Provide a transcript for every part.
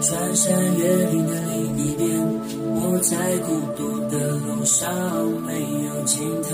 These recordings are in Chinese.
穿山越岭的另一边，我在孤独的路上没有尽头。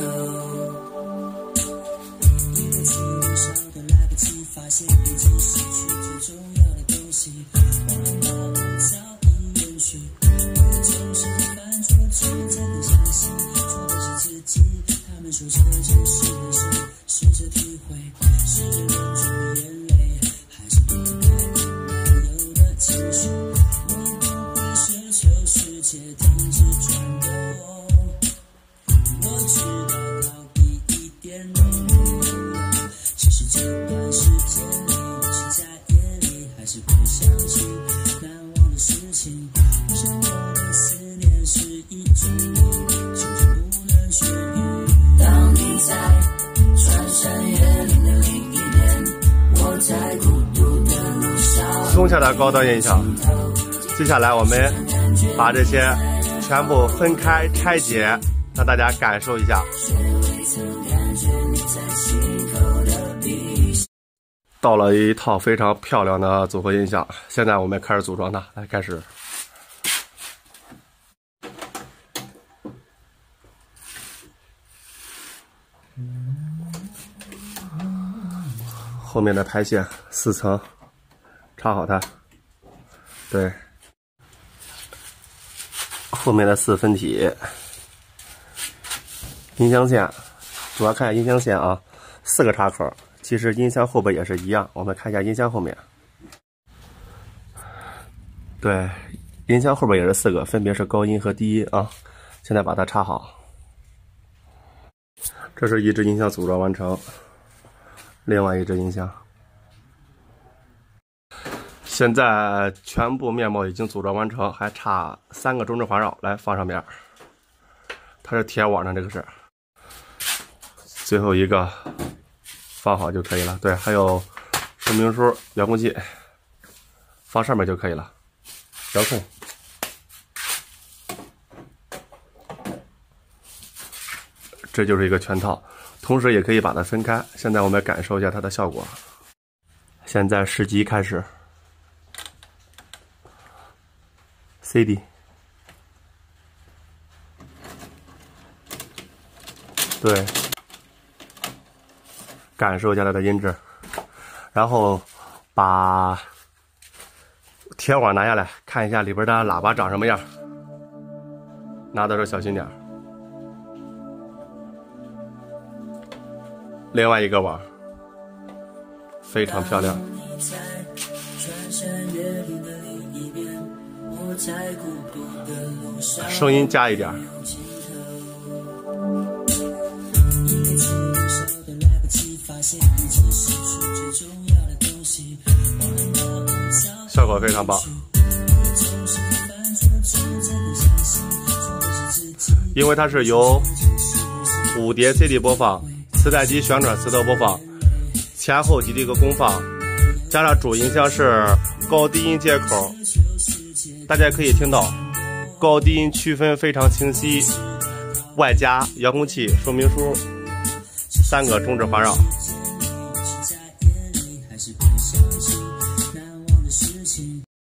一个字多少都来不及发现，已经失去最重要的东西。忘了我早已远去，我总是犯错，却真的相信错的是自己。他们说这就是人生，试着体会，试着忍住眼泪，还是不该有的情绪。我不会奢求世界停止转动，我知道逃避一点容易。其实这段时间里，我是在夜里，还是会想起难忘的事情。我想我的思念是一种病，就是不能痊愈。当你在穿山越岭的另一边，我在孤独的路上。 松下的高端音响，接下来我们把这些全部分开拆解，让大家感受一下。到了一套非常漂亮的组合音响，现在我们开始组装它。来，开始。后面的排线4层，插好它。对，后面的4分体，音箱线，主要看音箱线啊，4个插口。其实音箱后边也是一样，我们看一下音箱后面。对，音箱后边也是4个，分别是高音和低音啊。现在把它插好。这是一只音箱组装完成，另外一只音箱。现在全部面貌已经组装完成，还差3个中置环绕来放上面。它是铁网的，这个是最后一个。放好就可以了。对，还有说明书、遥控器，放上面就可以了。遥控，这就是一个全套。同时也可以把它分开。现在我们感受一下它的效果。现在试机开始。CD， 对。感受一下它的音质，然后把铁网拿下来，看一下里边的喇叭长什么样。拿的时候小心点。另外一个网非常漂亮。声音加一点。效果非常棒，因为它是由5碟 CD 播放、磁带机旋转磁头播放、前后级的一个功放，加上主音箱是高低音接口，大家可以听到高低音区分非常清晰，外加遥控器、说明书，3个中置环绕。